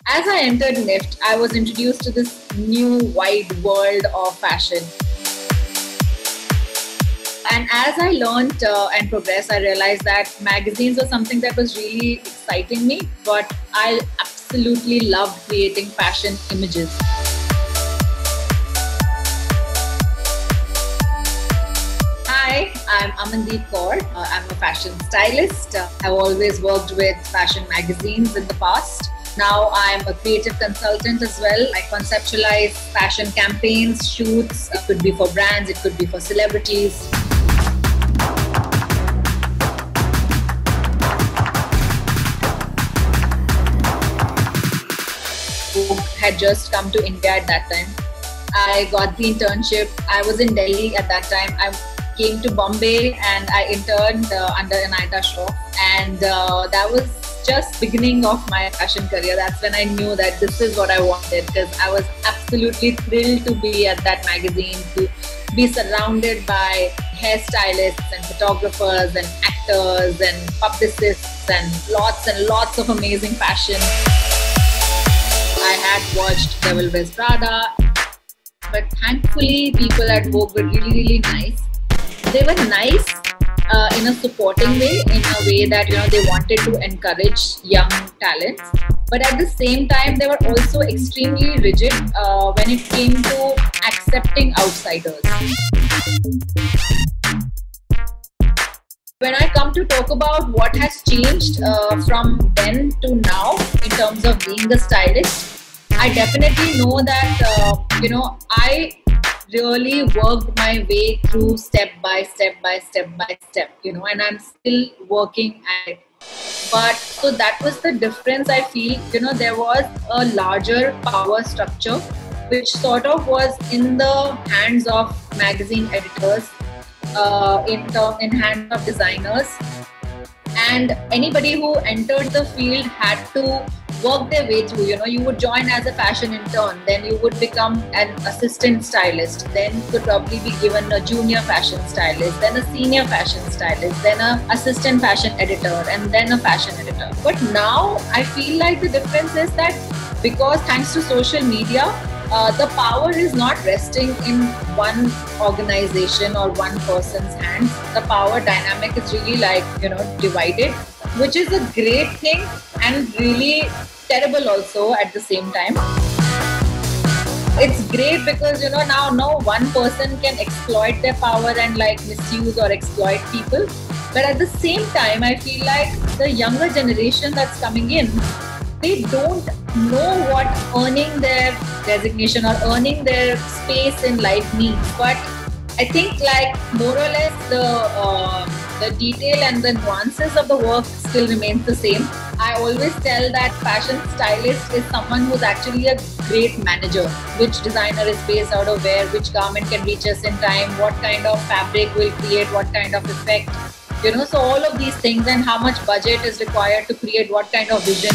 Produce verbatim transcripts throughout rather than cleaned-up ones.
As I entered N I F T, I was introduced to this new wide world of fashion. And as I learned uh, and progressed, I realized that magazines were something that was really exciting me, but I absolutely loved creating fashion images. Hi, I'm Amandeep Kaur. Uh, I'm a fashion stylist. Uh, I've always worked with fashion magazines in the past. Now I'm a creative consultant as well. I conceptualize fashion campaigns, shoots. It could be for brands, it could be for celebrities. Who had just come to India at that time. I got the internship. I was in Delhi at that time. I came to Bombay and I interned uh, under Anayata Shroff, and uh, that was just beginning of my fashion career. That's when I knew that this is what I wanted, because I was absolutely thrilled to be at that magazine, to be surrounded by hairstylists and photographers and actors and publicists and lots and lots of amazing fashion. I had watched Devil Wears Prada, but thankfully people at Vogue were really, really nice. They were nice uh, in a supporting way, in a way that, you know, they wanted to encourage young talents. But at the same time, they were also extremely rigid uh, when it came to accepting outsiders. When I come to talk about what has changed uh, from then to now in terms of being a stylist, I definitely know that, uh, you know, I really worked my way through step by step by step by step, you know, and I'm still working at it. But so that was the difference. I feel, you know, there was a larger power structure which sort of was in the hands of magazine editors, uh, in, the, in hands of designers, and anybody who entered the field had to work their way through. You know, you would join as a fashion intern, then you would become an assistant stylist, then you could probably be given a junior fashion stylist, then a senior fashion stylist, then a assistant fashion editor, and then a fashion editor. But now I feel like the difference is that because thanks to social media, uh, the power is not resting in one organization or one person's hands. The power dynamic is really, like, you know, divided, which is a great thing and really terrible also at the same time. It's great because, you know, now no one person can exploit their power and like misuse or exploit people. But at the same time, I feel like the younger generation that's coming in, they don't know what earning their designation or earning their space in life means. But I think, like, more or less the uh, the detail and the nuances of the work still remains the same. I always tell that fashion stylist is someone who's actually a great manager. Which designer is based out of where, which garment can reach us in time, what kind of fabric will create what kind of effect. You know, so all of these things, and how much budget is required to create what kind of vision.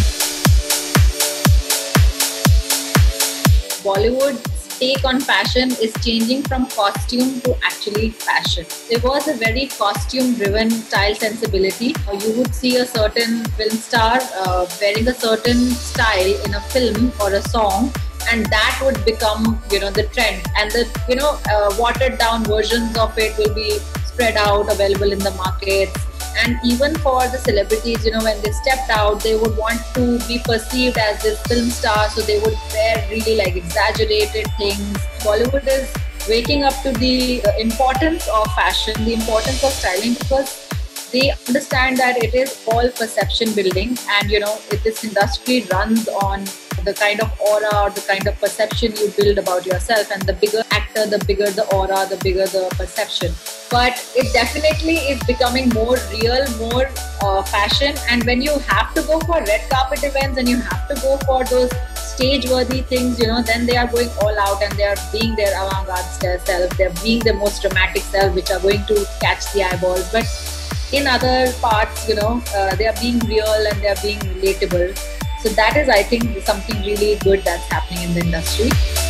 Bollywood's take on fashion is changing from costume to actually fashion. There was a very costume-driven style sensibility. You would see a certain film star uh, wearing a certain style in a film or a song, and that would become, you know, the trend. And the, you know, uh, watered-down versions of it will be spread out, available in the markets. And even for the celebrities, you know, when they stepped out, they would want to be perceived as this film star, so they would wear really like exaggerated things. Bollywood is waking up to the importance of fashion, the importance of styling, because they understand that it is all perception building, and, you know, if this industry runs on the kind of aura or the kind of perception you build about yourself, and the bigger actor, the bigger the aura, the bigger the perception. But it definitely is becoming more real, more uh, fashion. And when you have to go for red carpet events and you have to go for those stage-worthy things, you know, then they are going all out and they are being their avant-garde self, they're being the most dramatic self, which are going to catch the eyeballs. But in other parts, you know, uh, they are being real and they are being relatable. So that is, I think, something really good that's happening in the industry.